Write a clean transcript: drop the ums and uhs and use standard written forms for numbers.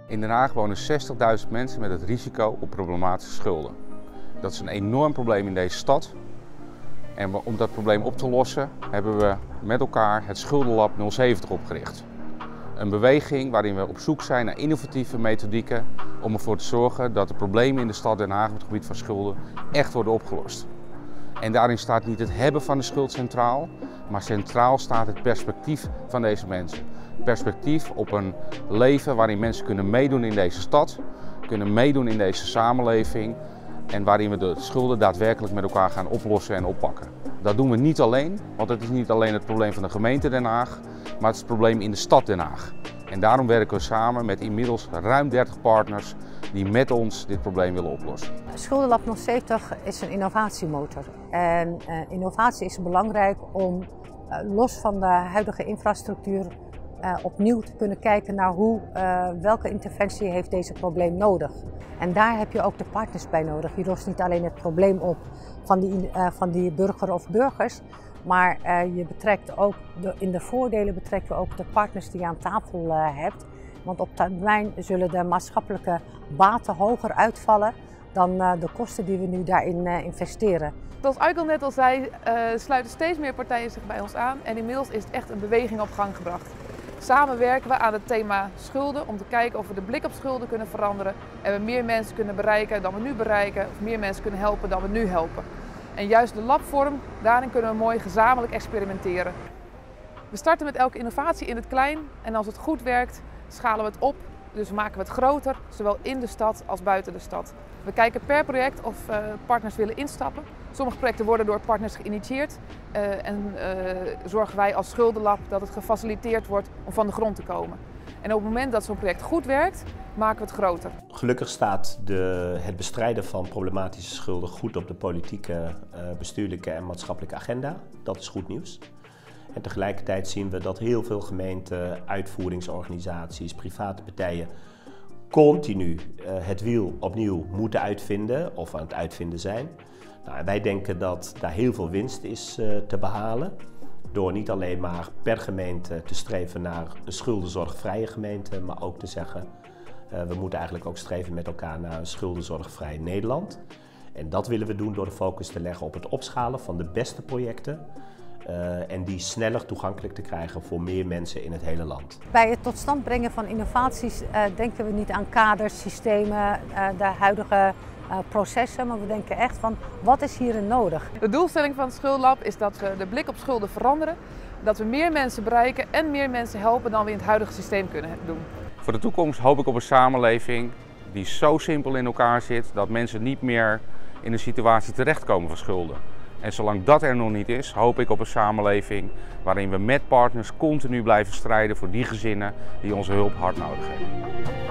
In Den Haag wonen 60.000 mensen met het risico op problematische schulden. Dat is een enorm probleem in deze stad. En om dat probleem op te lossen hebben we met elkaar het Schuldenlab 070 opgericht. Een beweging waarin we op zoek zijn naar innovatieve methodieken om ervoor te zorgen dat de problemen in de stad Den Haag op het gebied van schulden echt worden opgelost. En daarin staat niet het hebben van de schuld centraal, maar centraal staat het perspectief van deze mensen. Perspectief op een leven waarin mensen kunnen meedoen in deze stad, kunnen meedoen in deze samenleving en waarin we de schulden daadwerkelijk met elkaar gaan oplossen en oppakken. Dat doen we niet alleen, want het is niet alleen het probleem van de gemeente Den Haag, maar het is het probleem in de stad Den Haag. En daarom werken we samen met inmiddels ruim 30 partners die met ons dit probleem willen oplossen. Schuldenlab 070 is een innovatiemotor. En innovatie is belangrijk om los van de huidige infrastructuur opnieuw te kunnen kijken naar welke interventie heeft deze probleem nodig. En daar heb je ook de partners bij nodig. Je lost niet alleen het probleem op van die burger of burgers, maar je betrekt ook in de voordelen betrek je ook de partners die je aan tafel hebt. Want op termijn zullen de maatschappelijke baten hoger uitvallen dan de kosten die we nu daarin investeren. Zoals Aigul net al zei, sluiten steeds meer partijen zich bij ons aan en inmiddels is het echt een beweging op gang gebracht. Samen werken we aan het thema schulden om te kijken of we de blik op schulden kunnen veranderen en we meer mensen kunnen bereiken dan we nu bereiken of meer mensen kunnen helpen dan we nu helpen. En juist de labvorm, daarin kunnen we mooi gezamenlijk experimenteren. We starten met elke innovatie in het klein en als het goed werkt schalen we het op, dus maken we het groter, zowel in de stad als buiten de stad. We kijken per project of partners willen instappen. Sommige projecten worden door partners geïnitieerd en zorgen wij als Schuldenlab dat het gefaciliteerd wordt om van de grond te komen. En op het moment dat zo'n project goed werkt, maken we het groter. Gelukkig staat het bestrijden van problematische schulden goed op de politieke, bestuurlijke en maatschappelijke agenda. Dat is goed nieuws. En tegelijkertijd zien we dat heel veel gemeenten, uitvoeringsorganisaties, private partijen continu het wiel opnieuw moeten uitvinden of aan het uitvinden zijn. Nou, wij denken dat daar heel veel winst is te behalen door niet alleen maar per gemeente te streven naar een schuldenzorgvrije gemeente, maar ook te zeggen we moeten eigenlijk ook streven met elkaar naar een schuldenzorgvrij Nederland. En dat willen we doen door de focus te leggen op het opschalen van de beste projecten en die sneller toegankelijk te krijgen voor meer mensen in het hele land. Bij het tot stand brengen van innovaties denken we niet aan kaders, systemen, de huidige processen, maar we denken echt van wat is hierin nodig. De doelstelling van het Schuldenlab is dat we de blik op schulden veranderen, dat we meer mensen bereiken en meer mensen helpen dan we in het huidige systeem kunnen doen. Voor de toekomst hoop ik op een samenleving die zo simpel in elkaar zit dat mensen niet meer in een situatie terechtkomen van schulden. En zolang dat er nog niet is, hoop ik op een samenleving waarin we met partners continu blijven strijden voor die gezinnen die onze hulp hard nodig hebben.